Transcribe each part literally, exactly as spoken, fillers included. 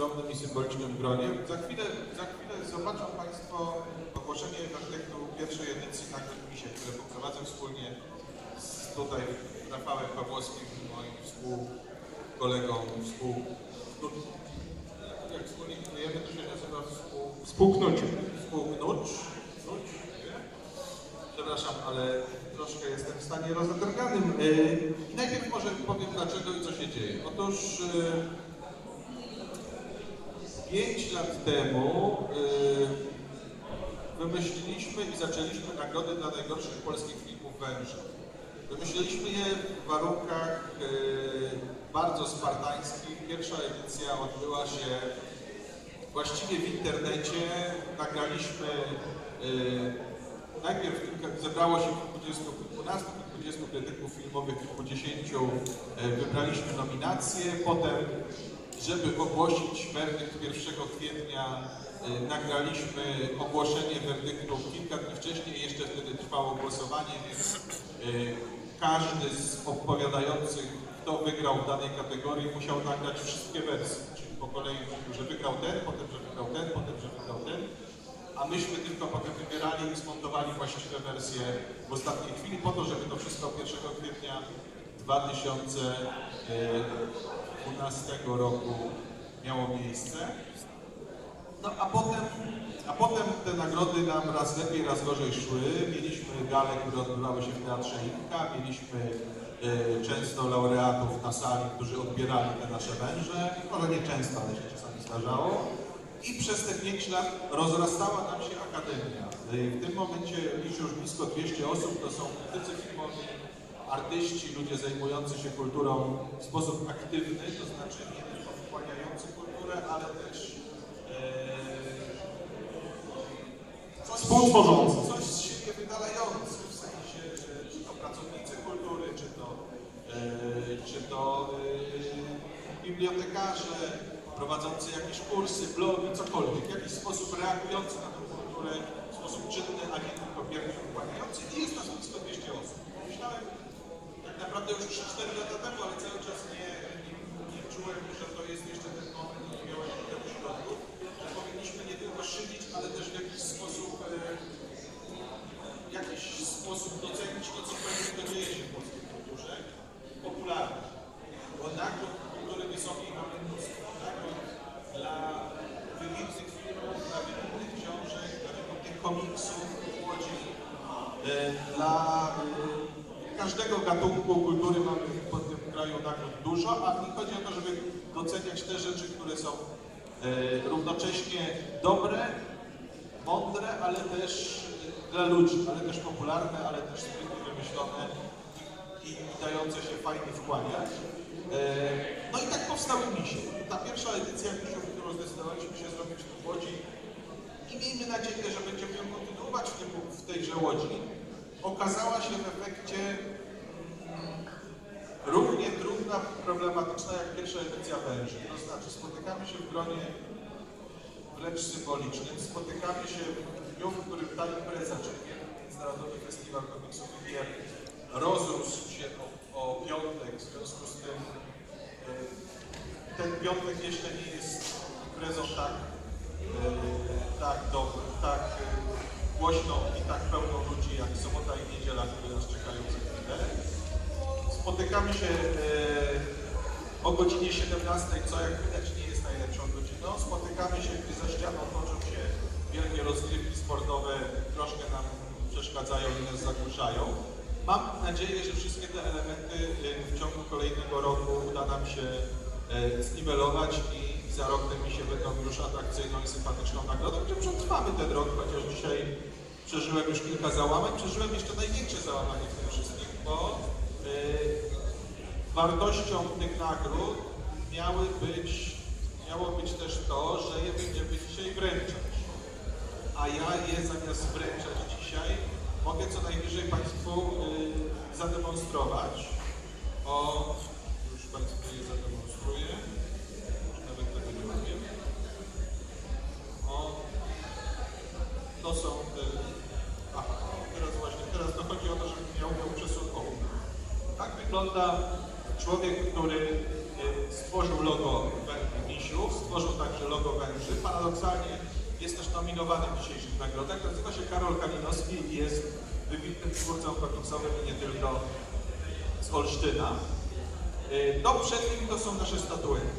skromnym i symbolicznym gronie. Za chwilę, za chwilę zobaczą Państwo ogłoszenie werdyktu pierwszej edycji Nagród Misie, które poprowadzę wspólnie z tutaj Rafałem Pawłowskim, moim współkolegą, współ... jak wspólnie knujemy, to się nazywa współ... Współknucie. Współknucz. Przepraszam, ale troszkę jestem w stanie rozedrganym. I najpierw może powiem dlaczego i co się dzieje. Otóż pięć lat temu wymyśliliśmy i zaczęliśmy nagrody dla najgorszych polskich filmów Węża. Wymyśliliśmy je w warunkach bardzo spartańskich. Pierwsza edycja odbyła się właściwie w internecie. Nagraliśmy najpierw zebrało się kilkudziestu, kilkunastu, kilkudziestu krytyków filmowych, kilkudziesięciu, wybraliśmy nominacje, potem, żeby ogłosić werdykt pierwszego kwietnia, nagraliśmy ogłoszenie werdyktu kilka dni wcześniej, jeszcze wtedy trwało głosowanie, więc każdy z opowiadających, kto wygrał w danej kategorii, musiał nagrać wszystkie wersje, czyli po kolei, że wygrał ten, potem, że wygrał ten, potem, że wygrał ten. A myśmy tylko potem wybierali i zmontowali właściwe wersje w ostatniej chwili po to, żeby to wszystko pierwszego kwietnia dwa tysiące dwunastego roku miało miejsce. No a potem, a potem te nagrody nam raz lepiej, raz gorzej szły. Mieliśmy gale, które odbywały się w Teatrze Inka, mieliśmy y, często laureatów na sali, którzy odbierali te nasze węże. Może nie często, ale się czasami zdarzało. I przez te pięć lat rozrastała nam się akademia. W tym momencie liczy już blisko dwieście osób, to są krytycy filmowi, artyści, ludzie zajmujący się kulturą w sposób aktywny, to znaczy nie tylko wchłaniający kulturę, ale też e, coś, współtworzący. Coś z siebie wydalający, w sensie, że czy to pracownicy kultury, czy to, e, czy to e, bibliotekarze, prowadzący jakieś kursy, blogi, cokolwiek, w jakiś sposób reagujący na tę kulturę w sposób czynny, a nie tylko biernie układający. I jest nas blisko dwieście osób. Myślałem tak naprawdę już trzy cztery lata temu, ale cały czas nie, nie, nie czułem, że to jest jeszcze ten moment, nie miałem tego środku, że powinniśmy nie tylko szydzić, ale też w jakiś sposób e, w jakiś sposób docenić to, co pewnego dzieje się w polskiej kulturze, popularnie. Bo nagród kultury wysokiej mamy mnóstwo. Dla wybitnych filmów, dla wybitnych książek, dla wybitnych komiksów w Łodzi, dla każdego gatunku kultury mamy w tym kraju nagród dużo, a mi chodzi o to, żeby doceniać te rzeczy, które są równocześnie dobre, mądre, ale też dla ludzi, ale też popularne, ale też sprytnie wymyślone i, i dające się fajnie wchłaniać. No i tak powstały misie. Ta pierwsza edycja misiów, którą zdecydowaliśmy się zrobić w Łodzi i miejmy nadzieję, że będziemy ją kontynuować w, tym, w tejże Łodzi, okazała się w efekcie równie trudna, problematyczna jak pierwsza edycja Węży. To znaczy spotykamy się w gronie wręcz symbolicznym, spotykamy się w dniu, w którym ta impreza, czyli Międzynarodowy Festiwal Komiksów i Gier, rozrósł się o, o piątek, w związku z tym ten piątek jeszcze nie jest imprezą tak, tak dobrą, tak głośną i tak pełną ludzi jak sobota i niedziela, które nas czekają za chwilę. Spotykamy się o godzinie siedemnastej, co jak widać nie jest najlepszą godziną. Spotykamy się, gdy za ścianą toczą się wielkie rozgrywki sportowe, troszkę nam przeszkadzają i nas zagłuszają. Mam nadzieję, że wszystkie te elementy w ciągu kolejnego roku uda nam się zniwelować i za rok te misie będą już atrakcyjną i sympatyczną nagrodą, że przetrwamy ten rok, chociaż dzisiaj przeżyłem już kilka załamań, przeżyłem jeszcze największe załamanie w tym wszystkim, bo wartością tych nagród miały być, miało być też to, że je będziemy dzisiaj wręczać. A ja je zamiast wręczać dzisiaj mogę co najwyżej Państwu y, zademonstrować. O, już Państwu je zademonstruję. Już nawet tego nie mówię. O, to są te... Aha, teraz właśnie, teraz to chodzi o to, żebym miał ją przesunkową. Tak wygląda człowiek, który stworzył logo Węgry Misiów. stworzył także logo Węgrzy. Paradoksalnie jest też nominowany w dzisiejszych nagrodach. Nazywa się Karol Kalinowski i jest wybitnym twórcą komiksowym i nie tylko z Olsztyna. No, przed nim to są nasze statuetki.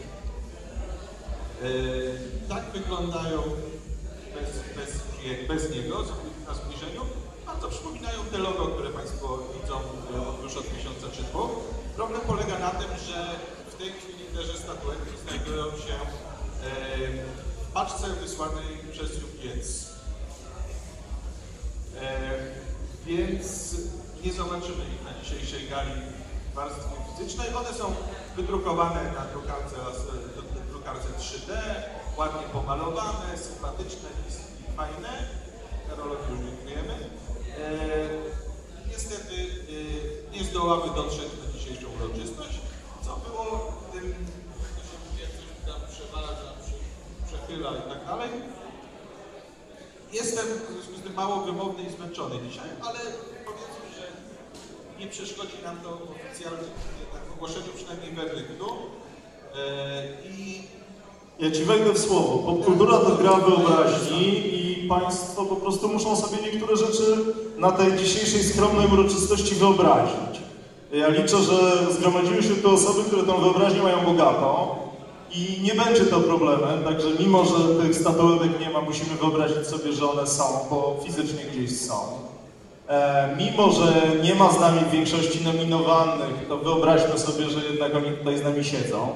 Tak wyglądają bez, bez, bez niego, na zbliżeniu. Bardzo przypominają te logo, które Państwo widzą już od miesiąca czy dwóch. Problem polega na tym, że w tej chwili te statuetki znajdują się w paczce wysłanej przez U P S. Więc nie zobaczymy ich na dzisiejszej gali warstwy fizycznej. One są wydrukowane na drukarce, drukarce trzy D, ładnie pomalowane, sympatyczne i fajne. Karolowi już dziękujemy. E, niestety e, nie zdołały dotrzeć na dzisiejszą uroczystość, co było tym, jak to się mówi, coś tam przewala, że nam się przechyla i tak dalej. Jestem w związku z tym mało wymowny i zmęczony dzisiaj, ale powiedzmy, że nie przeszkodzi nam to w oficjalnym ogłoszeniu przynajmniej werdyktu. E, i Ja Ci wejdę w słowo. Popkultura to gra wyobraźni i Państwo po prostu muszą sobie niektóre rzeczy na tej dzisiejszej skromnej uroczystości wyobrazić. Ja liczę, że zgromadziły się tu osoby, które tą wyobraźnię mają bogatą i nie będzie to problemem, także mimo, że tych statuetek nie ma, musimy wyobrazić sobie, że one są, bo fizycznie gdzieś są. E, mimo, że nie ma z nami w większości nominowanych, to wyobraźmy sobie, że jednak oni tutaj z nami siedzą.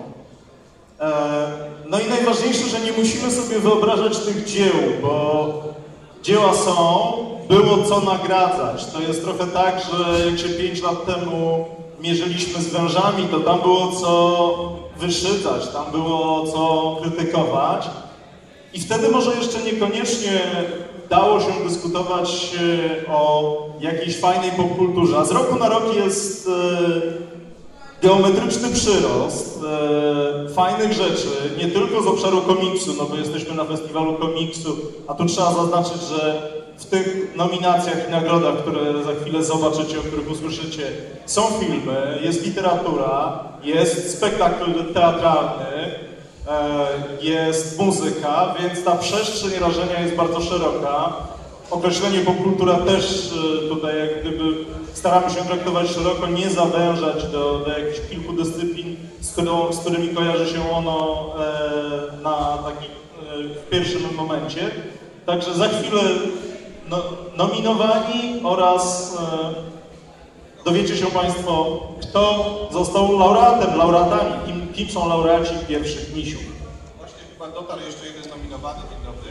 No i najważniejsze, że nie musimy sobie wyobrażać tych dzieł, bo dzieła są, było co nagradzać. To jest trochę tak, że jak się pięć lat temu mierzyliśmy z wężami, to tam było co wyszydzać, tam było co krytykować. I wtedy może jeszcze niekoniecznie dało się dyskutować o jakiejś fajnej popkulturze, a z roku na rok jest geometryczny przyrost e, fajnych rzeczy, nie tylko z obszaru komiksu, no bo jesteśmy na festiwalu komiksu, a tu trzeba zaznaczyć, że w tych nominacjach i nagrodach, które za chwilę zobaczycie, o których usłyszycie, są filmy, jest literatura, jest spektakl teatralny, e, jest muzyka, więc ta przestrzeń rażenia jest bardzo szeroka. Określenie popkultura też tutaj jak gdyby staramy się traktować szeroko, nie zawężać do, do jakichś kilku dyscyplin, z, którą, z którymi kojarzy się ono e, na takim e, w pierwszym momencie. Także za chwilę no, nominowani oraz e, dowiecie się Państwo, kto został laureatem, laureatami, kim, kim są laureaci pierwszych misiów. Właśnie chyba dotarł jeszcze jeden nominowany, dzień dobry.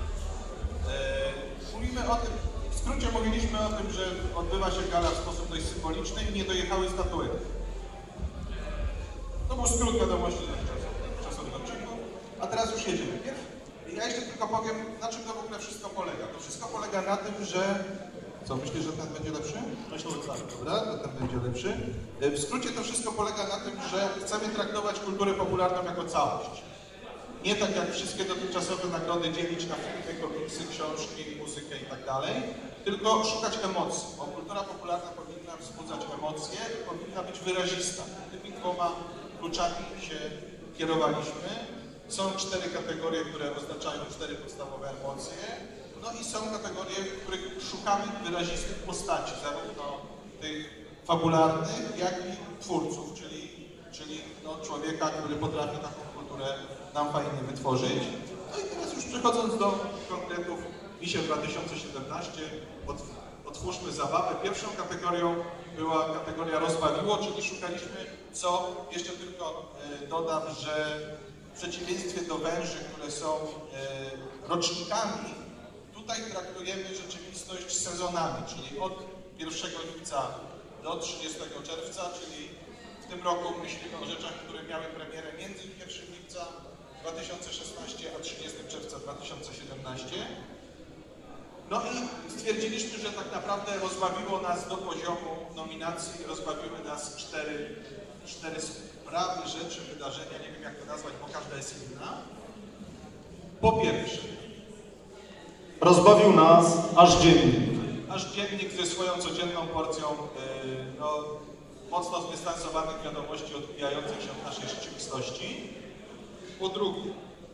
Mówimy o tym, w skrócie mówiliśmy o tym, że odbywa się gala w sposób dość symboliczny i nie dojechały statuetki. To był skrót wiadomości czasowego odcinku, a teraz już jedziemy. Ja jeszcze tylko powiem, na czym to w ogóle wszystko polega. To wszystko polega na tym, że... Co, myślisz, że ten będzie lepszy? Myślę, że tak. Dobra, to ten będzie lepszy. W skrócie to wszystko polega na tym, że chcemy traktować kulturę popularną jako całość. Nie tak jak wszystkie dotychczasowe nagrody dzielić na filmy, komiksy, książki, muzykę i tak dalej, tylko szukać emocji, bo kultura popularna powinna wzbudzać emocje i powinna być wyrazista. Tymi dwoma kluczami się kierowaliśmy. Są cztery kategorie, które oznaczają cztery podstawowe emocje, no i są kategorie, w których szukamy wyrazistych postaci, zarówno tych fabularnych, jak i twórców, czyli, czyli no, człowieka, który potrafi taką kulturę nam fajnie wytworzyć. No i teraz już przechodząc do konkretów, Misie dwa tysiące siedemnaście, otwórzmy zabawę. Pierwszą kategorią była kategoria rozbawiło, czyli szukaliśmy, co jeszcze tylko e, dodam, że w przeciwieństwie do węży, które są e, rocznikami, tutaj traktujemy rzeczywistość sezonami, czyli od pierwszego lipca do trzydziestego czerwca, czyli w tym roku myślimy o rzeczach, które miały premierę między pierwszego lipca dwa tysiące szesnastego a trzydziestego czerwca dwa tysiące siedemnastego. No i stwierdziliśmy, że tak naprawdę rozbawiło nas do poziomu nominacji, rozbawiły nas cztery, cztery sprawy, rzeczy, wydarzenia, nie wiem jak to nazwać, bo każda jest inna. Po pierwsze, rozbawił nas aż dziennik. Aż dziennik ze swoją codzienną porcją yy, no, mocno zdystansowanych wiadomości odbijających się od naszej rzeczywistości. Po drugie,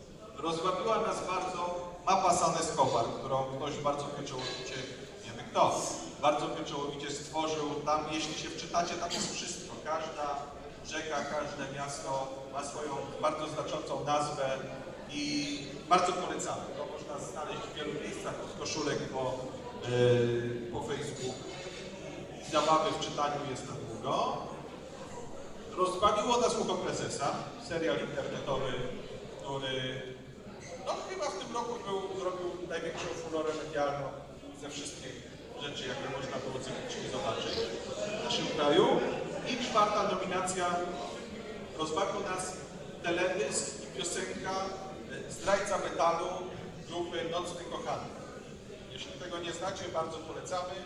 Rozbawiła nas bardzo mapa San Escobar, którą ktoś bardzo pieczołowicie, nie wiem kto, bardzo pieczołowicie stworzył. Tam, jeśli się wczytacie, tam jest wszystko. Każda rzeka, każde miasto ma swoją bardzo znaczącą nazwę i bardzo polecamy. To można znaleźć w wielu miejscach, od koszulek po, yy, po Facebooku. Zabawy w czytaniu jest na długo. Rozbawiło nas Ucho Prezesa, serial internetowy, który no, chyba w tym roku był, zrobił największą furorę medialną ze wszystkich rzeczy, jakie można było cyklicznie zobaczyć w naszym kraju. I czwarta nominacja, rozbawił nas teledysk i piosenka Zdrajca Metalu grupy Nocny Kochany. Jeśli tego nie znacie, bardzo polecamy.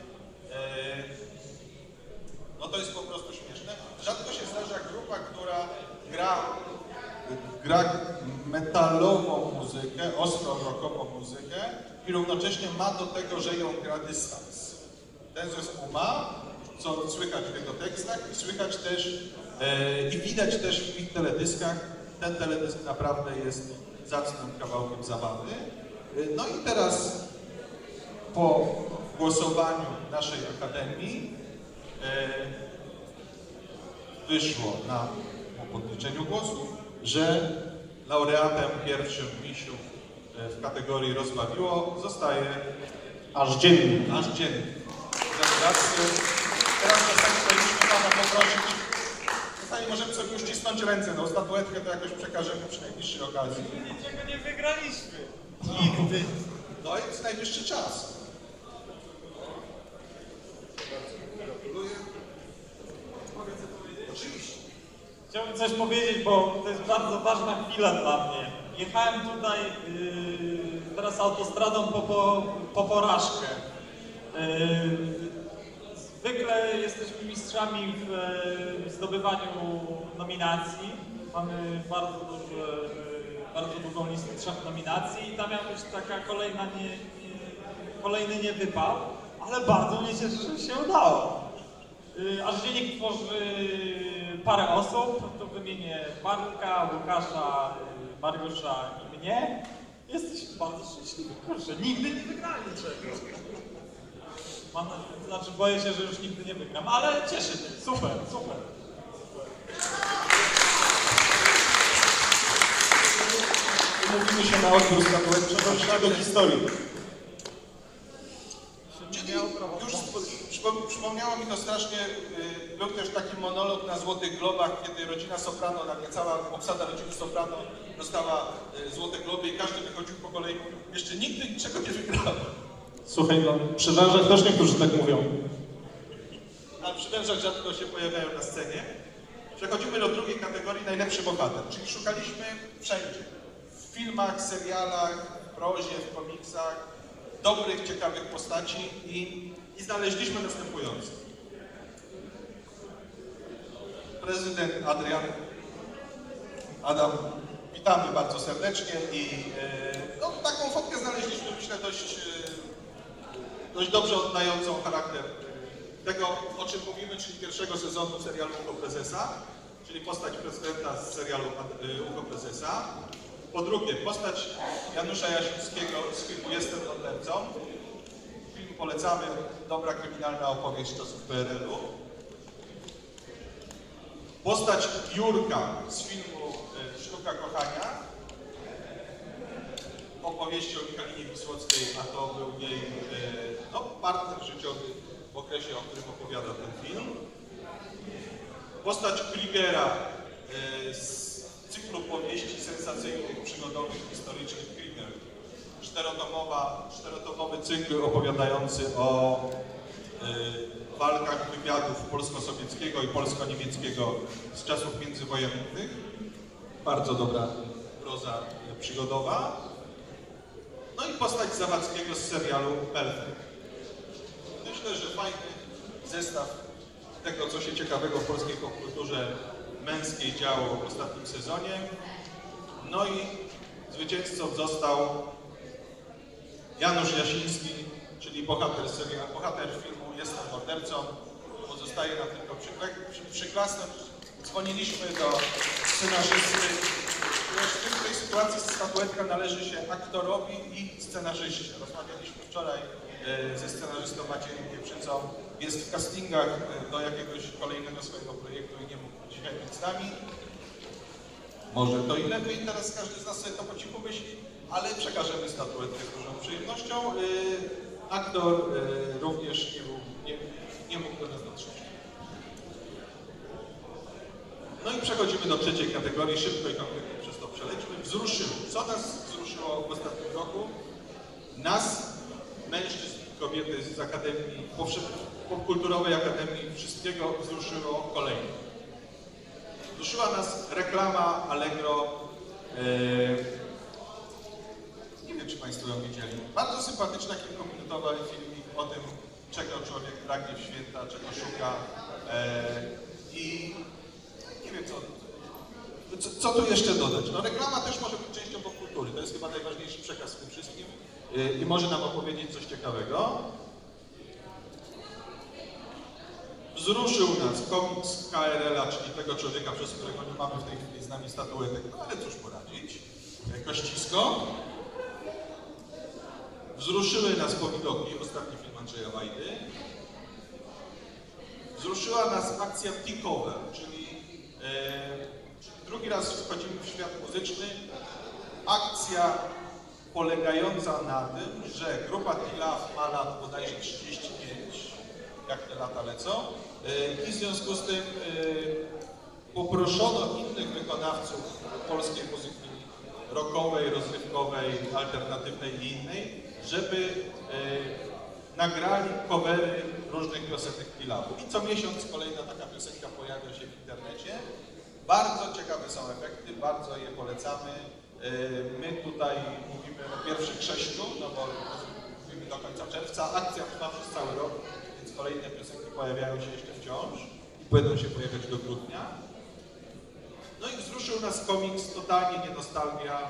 No to jest po prostu śmieszne. Rzadko się zdarza grupa, która gra, gra metalową muzykę, ostro rockową muzykę i równocześnie ma do tego, że ją gra dystans. Ten zespół ma, co słychać w jego tekstach i słychać też e, i widać też w ich teledyskach. Ten teledysk naprawdę jest zacnym kawałkiem zabawy. No i teraz po głosowaniu naszej Akademii e, wyszło na po podliczeniu głosów, że laureatem pierwszym misiu w kategorii rozbawiło zostaje Aż dziennie. Aż dziennie. Gratulacje. Teraz chcieliśmy Pana poprosić. Zostanie, możemy sobie uścisnąć ręce. No, statuetkę to jakoś przekażemy przy najbliższej okazji. Niczego nie wygraliśmy. Nigdy. No i jest najwyższy czas. Gratuluję. Mogę coś powiedzieć? Oczywiście. Chciałbym coś powiedzieć, bo to jest bardzo ważna chwila dla mnie. Jechałem tutaj yy, teraz autostradą po, po, po porażkę. Yy, zwykle jesteśmy mistrzami w yy, zdobywaniu nominacji. Mamy bardzo, duży, yy, bardzo długą listę trzech nominacji i ta miała być taka kolejna nie, nie, kolejny niewypał, ale bardzo mnie cieszy, że się udało. Yy, aż dziennik tworzy parę osób, to wymienię Marka, Łukasza, yy, Mariusza i mnie. Jesteśmy bardzo szczęśliwi. Kurczę, nigdy nie wygrali czegoś. Mam, to znaczy boję się, że już nigdy nie wygram, ale cieszę się. Super, super. Mówimy się na odbiór statuetki, przepraszam do historii. Czyli już przypom- przypomniało mi to strasznie, y, był też taki monolog na Złotych Globach, kiedy rodzina Soprano, nagle cała obsada rodziny Soprano dostała y, Złote Globy i każdy wychodził po kolei. Jeszcze nigdy niczego nie wygrał. Słuchaj, no, przy wężach też niektórzy tak mówią. A przy wężach rzadko się pojawiają na scenie. Przechodzimy do drugiej kategorii, najlepszy bohater, czyli szukaliśmy wszędzie. W filmach, serialach, w prozie, w komiksach, dobrych, ciekawych postaci i, i znaleźliśmy następujące. Prezydent Adrian, Adam, witamy bardzo serdecznie i e, no, taką fotkę znaleźliśmy, myślę, dość, e, dość dobrze oddającą charakter tego, o czym mówimy, czyli pierwszego sezonu serialu Ucho Prezesa, czyli postać prezydenta z serialu Ucho Prezesa. Po drugie, postać Janusza Jasińskiego z filmu Jestem mordercą. Film polecamy, dobra kryminalna opowieść czasów P R L u. Postać Jurka z filmu Sztuka Kochania. Opowieści o Michalinie Wisłockiej, a to był jej no, partner życiowy w okresie, o którym opowiada ten film. Postać Krigera z cyklu powieści sensacyjnych, przygodowych, historycznych Krieger. Czterotomowa, czterotomowy cykl opowiadający o y, walkach wywiadów polsko-sowieckiego i polsko-niemieckiego z czasów międzywojennych. Bardzo dobra proza przygodowa. No i postać Zawadzkiego z serialu Belfry. Myślę, że fajny zestaw tego, co się ciekawego w polskiej popkulturze męskiej działo w ostatnim sezonie. No i zwycięzcą został Janusz Jasiński, czyli bohater serialu, bohater filmu Jestem mordercą. Pozostaje nam tylko przyklasnąć. Dzwoniliśmy do scenarzysty, który w tej sytuacji sytuacji statuetka należy się aktorowi i scenarzyście. Rozmawialiśmy wczoraj ze scenarzystą Maciejem Pieprzycą. Jest w castingach do jakiegoś kolejnego swojego projektu i nie mógł dzisiaj być z nami. Może to i lepiej, teraz każdy z nas sobie to po cichu myśli, ale przekażemy statuetkę z dużą przyjemnością. Aktor również nie, był, nie, nie mógł do nas dotrzeć. No i przechodzimy do trzeciej kategorii, szybko i konkretnie przez to przelećmy. Wzruszyło. Co nas wzruszyło w ostatnim roku? Nas, mężczyzn i kobiety z Akademii, Popkulturowej Akademii Wszystkiego wzruszyło kolejno. Wzruszyła nas reklama Allegro. Yy, nie wiem, czy Państwo ją widzieli. Bardzo sympatyczna, kilkuminutowa filmik o tym, czego człowiek pragnie w święta, czego szuka. Yy, I nie wiem, co, co, co tu jeszcze dodać. No, reklama też może być częścią popkultury. To jest chyba najważniejszy przekaz w tym wszystkim. Yy, I może nam opowiedzieć coś ciekawego. Wzruszył nas komiks K R L a, czyli tego człowieka, przez którego nie mamy w tej chwili z nami statuetek, no ale cóż poradzić. Kościsko. Wzruszyły nas powidoki, ostatni film Andrzeja Wajdy. Wzruszyła nas akcja T-Cover, czyli e, drugi raz wchodzimy w świat muzyczny. Akcja polegająca na tym, że grupa T-Love ma lat bodajże trzydzieści pięć, jak te lata lecą, i w związku z tym poproszono innych wykonawców polskiej muzyki rockowej, rozrywkowej, alternatywnej i innej, żeby nagrali covery różnych piosenek T-Love'ów. I co miesiąc kolejna taka piosenka pojawia się w internecie. Bardzo ciekawe są efekty, bardzo je polecamy. My tutaj mówimy o pierwszych sześciu, no bo mówimy do końca czerwca. Akcja trwa przez cały rok, więc kolejne piosenki pojawiają się jeszcze wciąż i będą się pojawiać do grudnia. No i wzruszył nas komiks, totalnie nie nostalgia.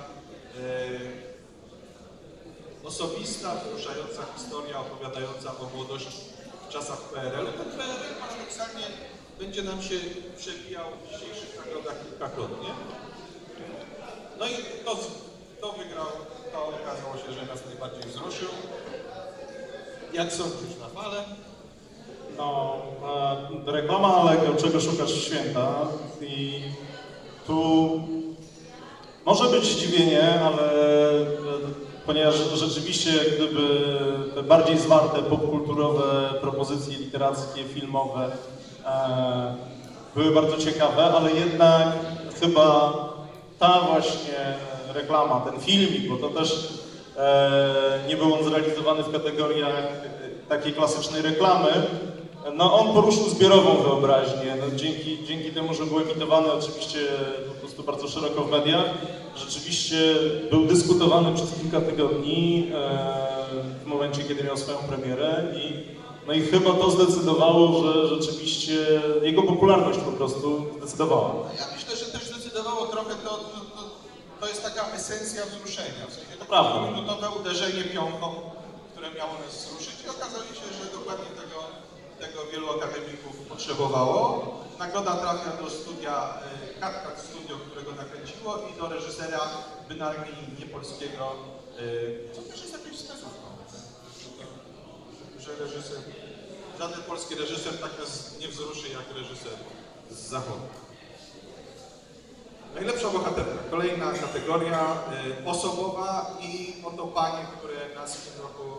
Osobista, wzruszająca historia opowiadająca o młodości w czasach P R L. Ten P R L paradoksalnie będzie nam się przebijał w dzisiejszych nagrodach kilkakrotnie. No i to, to wygrał, to okazało się, że nas najbardziej wzruszył. Jak sądzisz, na falę? No, e, reklama Allegro, czego szukasz w święta, i tu może być zdziwienie, ale ponieważ rzeczywiście jak gdyby te bardziej zwarte, popkulturowe propozycje literackie, filmowe e, były bardzo ciekawe, ale jednak chyba ta właśnie reklama, ten filmik, bo to też e, nie był on zrealizowany w kategoriach takiej klasycznej reklamy, no on poruszył zbiorową wyobraźnię. No, dzięki, dzięki temu, że był emitowany oczywiście po prostu bardzo szeroko w mediach, rzeczywiście był dyskutowany przez kilka tygodni e, w momencie, kiedy miał swoją premierę i no i chyba to zdecydowało, że rzeczywiście jego popularność po prostu zdecydowała. Ja myślę, że też zdecydowało trochę to, to, to, to jest taka esencja wzruszenia. W sensie to prawda. Minutowe uderzenie piątką, które miało nas wzruszyć i okazało się, że dokładnie tego, tego wielu akademików potrzebowało. Nagroda trafia do studia Kat Studio, którego nakręciło, i do reżysera bynajmniej niepolskiego, co też jest jakąś wskazówką, że reżyser, żaden polski reżyser tak nas nie wzruszy jak reżyser z zachodu. Najlepsza bohaterka, kolejna kategoria y, osobowa, i oto panie, które nas w tym roku,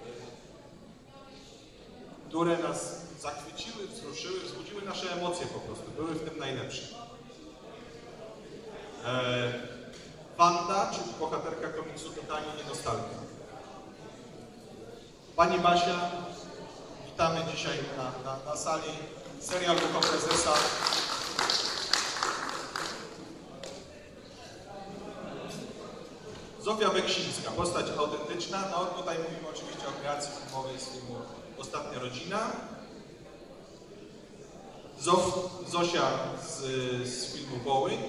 y, które nas zachwyciły, wzruszyły, wzbudziły nasze emocje po prostu, były w tym najlepsze. E, Wanda, czyli bohaterka komiksu Totalnie nie nostalgia. Pani Basia, witamy dzisiaj na, na, na sali. Serial Ducha Prezesa. Zofia Beksińska, postać autentyczna. No tutaj mówimy oczywiście o kreacji filmowej z filmu Ostatnia Rodzina. Zof, Zosia z, z filmu Wołyń.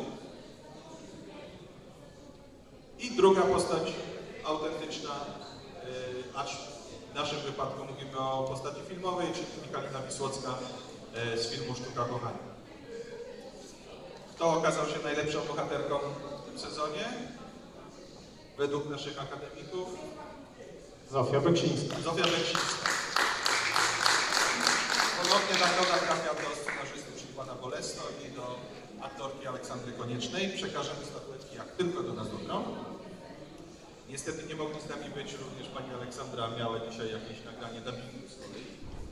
I druga postać autentyczna, yy, acz w naszym wypadku mówimy o postaci filmowej, czyli Michalina Wisłocka yy, z filmu Sztuka Kochania. Kto okazał się najlepszą bohaterką w tym sezonie? według naszych akademików Zofia Beksińska. Zofia Beksińska. Ponownie nagroda trafia do scenarzysty, czyli pana Bolesto i do aktorki Aleksandry Koniecznej. Przekażemy statuetki, jak tylko do nas dotrą. Niestety nie mogli z nami być również pani Aleksandra, miała dzisiaj jakieś nagranie dubbingu z kolei.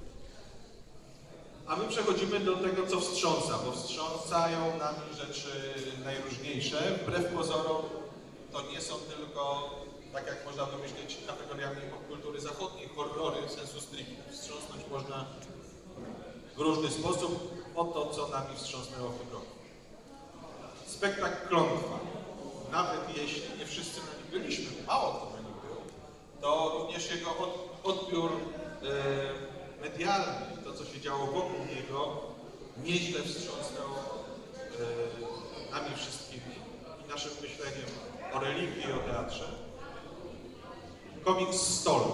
A my przechodzimy do tego, co wstrząsa, bo wstrząsają nami rzeczy najróżniejsze. Wbrew pozorom to nie są tylko, tak jak można wymyślić, kategoriami popkultury zachodniej, horrory sensu stricte. Wstrząsnąć można w różny sposób o to, co nami wstrząsnęło w tym roku. Spektakl Klątwa. Nawet jeśli nie wszyscy na nim byliśmy, mało kto na nim był, to również jego od, odbiór e, medialny, to co się działo wokół niego, nieźle wstrząsnęło e, nami wszystkimi i naszym myśleniem o religii i o teatrze. Komiks Stol.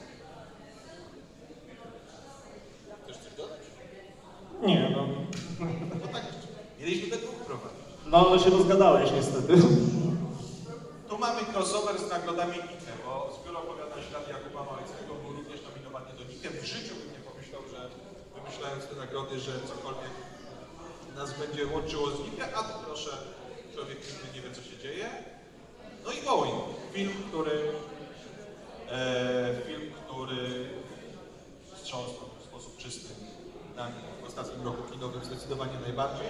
Chcesz coś dodać? Nie, no. No tak, mieliśmy ten ruch prowadzić. No, ale się rozgadałeś niestety. Tu mamy crossover z nagrodami Nike, bo zbiór opowiadań Ślad Jakuba Małeckiego był również nominowany do Nike. W życiu bym nie pomyślał, że wymyślając te nagrody, że cokolwiek nas będzie łączyło z Nike, a tu proszę, człowiek nigdy nie wie, co się dzieje. No i Wołyń, film, który e, film, który wstrząsnął w sposób czysty nami w ostatnim roku kinowym zdecydowanie najbardziej.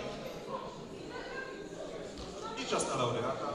I czas na laureata.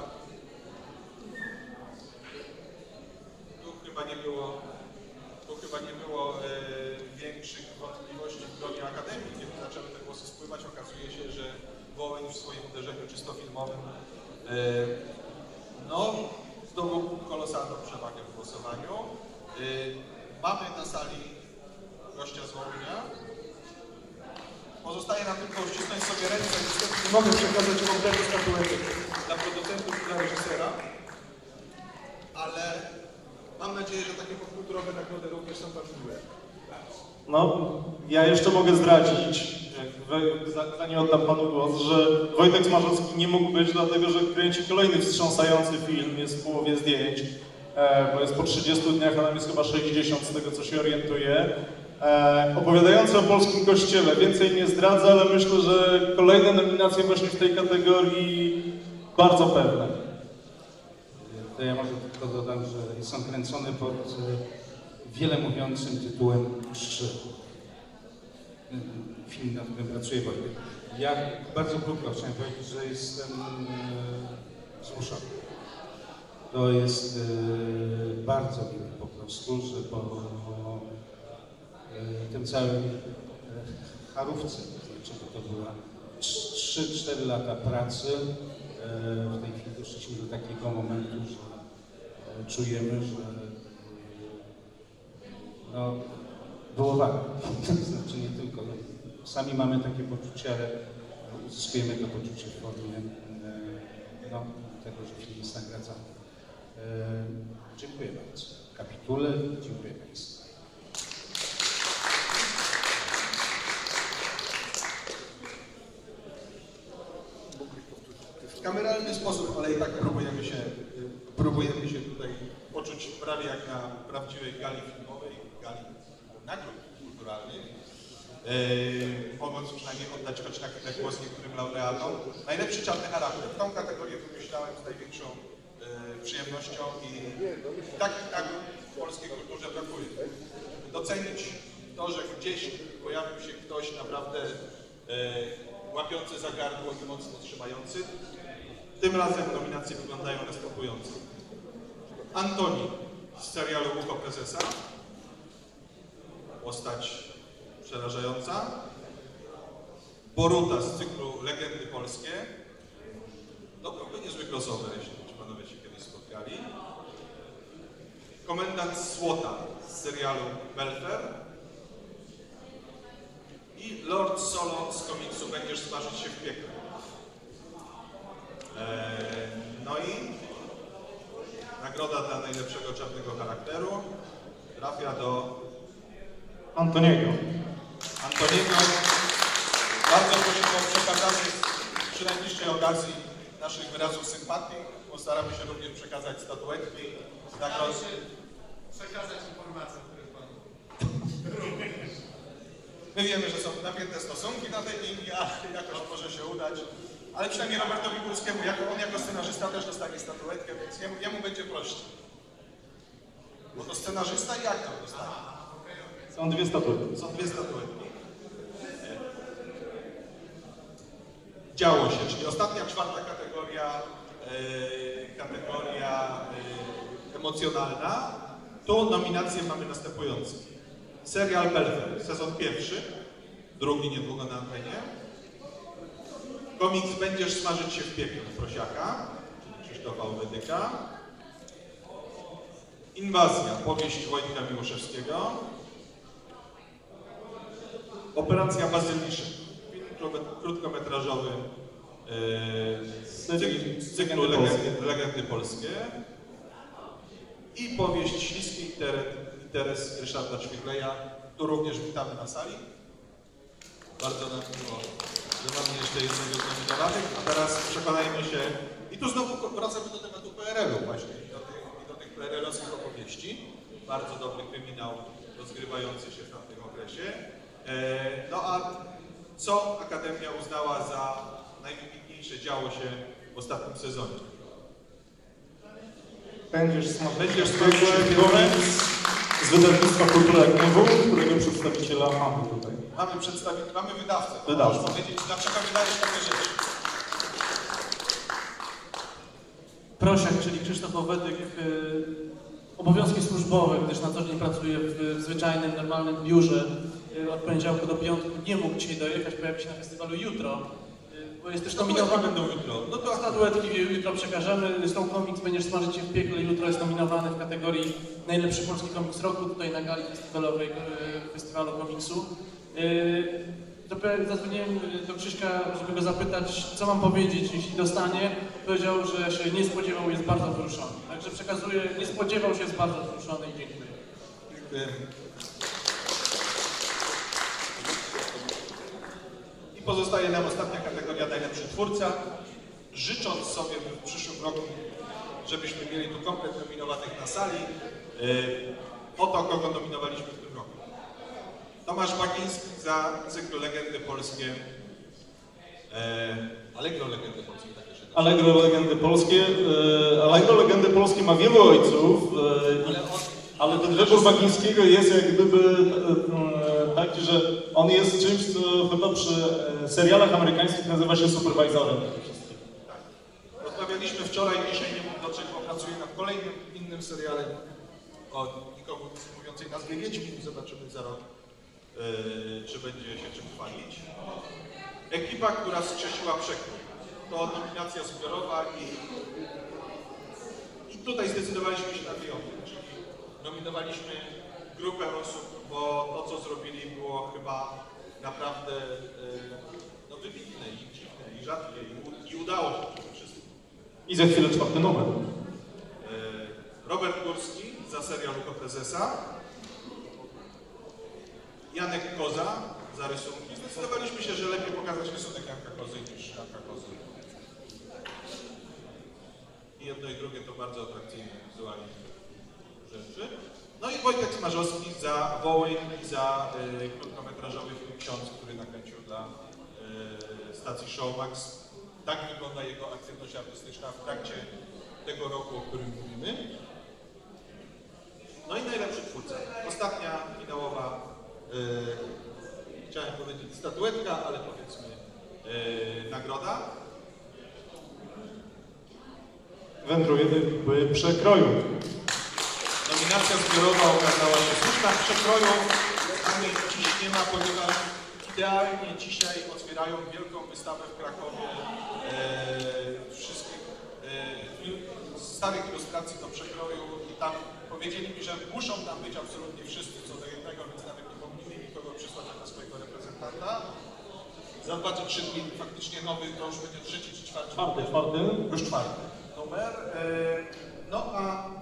Tu chyba nie było, tu chyba nie było e, większych wątpliwości w gronie Akademii. Kiedy zaczęły te głosy spływać, okazuje się, że Wołyń w swoim uderzeniu czysto filmowym e, no, zdobył kolosalną przewagę w głosowaniu. E, mamy na sali gościa z Wołynia. Pozostaje nam tylko uścisnąć sobie ręce, niestety nie mogę przekazać kompletu statuetek dla producentów i dla reżysera, ale mam nadzieję, że takie popkulturowe nagrody również są ważliwe. No, ja jeszcze mogę zdradzić, zanim oddam panu głos, że Wojtek Smarzowski nie mógł być, dlatego że kręci kolejny wstrząsający film, jest w połowie zdjęć, bo jest po trzydziestu dniach, a nam jest chyba sześćdziesiąt z tego, co się orientuję. E, opowiadający o polskim kościele. Więcej nie zdradzę, ale myślę, że kolejne nominacje właśnie w tej kategorii bardzo pewne. To ja może tylko dodam, że jest on kręcony pod wiele mówiącym tytułem Trzy. Film, nad którym pracuje Wojtek. Ja bardzo krótko chciałem powiedzieć, że jestem e, wzruszony. To jest e, bardzo miłe po prostu, że po tym całym charówce, to znaczy, że to była trzy cztery lata pracy. W tej chwili doszliśmy do takiego momentu, że czujemy, że no, było warto. To znaczy nie tylko, no, sami mamy takie poczucie, ale uzyskujemy to poczucie w formie no, tego, że film jest nagradzany. Dziękuję bardzo. Kapitule, dziękuję Państwu. W kameralny sposób, ale i tak próbujemy się, próbujemy się tutaj poczuć prawie jak na prawdziwej gali filmowej, gali nagród kulturalnych. Yy, mogąc przynajmniej oddać choć na chwilę głos niektórym laureatom. Najlepszy czarny charakter. Tą kategorię wymyślałem z największą yy, przyjemnością i takich nagród w polskiej kulturze brakuje. Żeby docenić to, że gdzieś pojawił się ktoś naprawdę yy, łapiący za gardło i mocno trzymający. Tym razem nominacje wyglądają następująco. Antoni z serialu Ucho Prezesa. Postać przerażająca. Boruta z cyklu Legendy Polskie. To byłby niezły crossover, jeśli ci panowie się kiedyś spotkali. Komendant Słota z serialu Belfer. I Lord Solo z komiksu Będziesz smażyć się w piekle. Eee, no i nagroda dla najlepszego czarnego charakteru trafia do Antoniego. Antoniego. Bardzo prosimy o przekazanie przy najbliższej okazji naszych wyrazów sympatii. Postaramy się również przekazać statuetki. Nagrody. Przekazać informacje, które Panu. My wiemy, że są napięte stosunki na tej linii, ale jakoś może się udać. Ale przynajmniej Robertowi Górskiemu, jako, on jako scenarzysta też dostanie statuetkę, więc jemu, jemu będzie prościej. Bo to scenarzysta i aktor dostanie. Są dwie statuetki. Są dwie statuetki. Działo się, czyli ostatnia, czwarta kategoria, yy, kategoria yy, emocjonalna. Tu nominacje mamy następujące. Serial Belfer, sezon pierwszy, drugi niedługo na antenie. Komiks Będziesz smażyć się w piekle Prosiaka, czyli Krzysztofa Owedyka. Inwazja, powieść Wojtka Miłoszewskiego. Operacja Bazyliszek, film krótkometrażowy yy, cykl, z cyklu Legendy, Legendy Polskie. I powieść Śliski interes Ryszarda Ćwirleja. Tu również witamy na sali. Bardzo nam miło, że mamy jeszcze jednego z nominowanych, a teraz przekonajmy się, i tu znowu wracamy do tematu P R L-u właśnie, i do tych, i do tych P R L-owskich opowieści. Bardzo dobry kryminał rozgrywający się w tamtym okresie. E, no a co Akademia uznała za najwybitniejsze działo się w ostatnim sezonie? Będziesz smażyć Będziesz się w smażyć się w piekle, piekle. z wydawnictwa Kultura Gniewu, którego przedstawiciela mamy tutaj. Mamy przedstawić, mamy wydawcę. Wydawcę. Możesz powiedzieć, dlaczego wydajesz takie rzeczy? Prosiak, czyli Krzysztof Owedyk, y, obowiązki służbowe, gdyż na co dzień pracuje w zwyczajnym, normalnym biurze. Y, od poniedziałku do piątku nie mógł dzisiaj dojechać, pojawi się na festiwalu jutro, y, bo jest też nominowany. Będą jutro. No to Statuetki jutro przekażemy. Zresztą komiks Będziesz smażyć się w piekle jutro jest nominowany w kategorii najlepszy polski komiks roku, tutaj na gali festiwalowej y, Festiwalu Komiksu. Y, Zadzwoniłem do Krzyśka, żeby go zapytać, co mam powiedzieć, jeśli dostanie. Powiedział, że się nie spodziewał, jest bardzo wzruszony. Także przekazuję, nie spodziewał się, jest bardzo wzruszony i dziękuję. Dziękuję. I pozostaje nam ostatnia kategoria, najlepszy twórca. Życząc sobie w przyszłym roku, żebyśmy mieli tu komplet nominowanych na sali, yy, oto kogo nominowaliśmy w tym roku. Tomasz Bagiński za cykl Legendy Polskie. E, Allegro Legendy Polskie, takie się nazywa. Allegro Legendy Polskie. E, Allegro Legendy Polskie ma wielu ojców, e, Ale on, ale ten wybór Bagińskiego jest jak gdyby e, taki, że on jest czymś, co chyba przy e, serialach amerykańskich nazywa się superwajzorem. tak. Rozmawialiśmy wczoraj, dzisiaj nie mógł dotrzeć, bo pracuje nad kolejnym innym serialem o nikomu mówiącej nazwie Wiedźmin. Zobaczymy za rok, e, czy będzie się czym chwalić. Ekipa, która skrzesiła przekrój. To nominacja zbiorowa i, i tutaj zdecydowaliśmy się na wyjątek, czyli nominowaliśmy grupę osób, bo to, co zrobili, było chyba naprawdę e, no, wybitne i dziwne i rzadkie i, i udało się przede wszystkim. I za chwilę czwarty numer. E, Robert Górski za serial Uko Prezesa, Janek Koza za rysunki. Zdecydowaliśmy się, że lepiej pokazać rysunek Janka Kozy niż Janka Kozy. I jedno i drugie to bardzo atrakcyjne wizualnie rzeczy. No i Wojtek Smarzowski za Wołyń i za y, krótkometrażowy film Ksiądz, który nakręcił dla y, stacji Showmax. Tak wygląda jego aktywność artystyczna w trakcie tego roku, o którym mówimy. No i najlepszy twórca. Ostatnia finałowa, y, chciałem powiedzieć statuetka, ale powiedzmy y, nagroda. Wędruje do przekroju. Nominacja zbiorowa okazała się słuszna. Przekroju mamy dziś nie ma, ponieważ idealnie dzisiaj otwierają wielką wystawę w Krakowie e, wszystkich e, starych ilustracji do przekroju i tam powiedzieli mi, że muszą tam być absolutnie wszyscy co do jednego, więc nawet nie mogli nikogo przysłać na swojego reprezentanta. Za dwa czy trzy dni faktycznie nowy, to już będzie trzeci czy czwarty. Czwarty, czwarty. Już czwarty numer. E, no a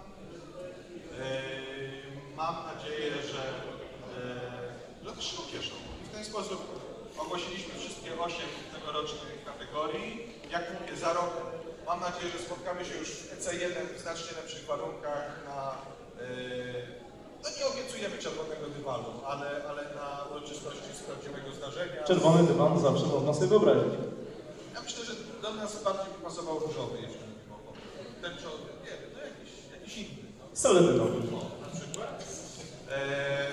mam nadzieję, że, że też się ucieszą. I w ten sposób ogłosiliśmy wszystkie osiem tegorocznych kategorii. Jak mówię, za rok mam nadzieję, że spotkamy się już w E C jeden w znacznie lepszych warunkach na, yy, no nie obiecujemy czerwonego dywalu, ale, ale na uroczystości z prawdziwego zdarzenia. Czerwony dywan zawsze można sobie wyobrazić. Ja myślę, że do nas bardziej by pasował różowy, jeśli mówimy o tęczowy, nie wiem, no jakiś, jakiś inny. Seledynowy. Na przykład. Eee,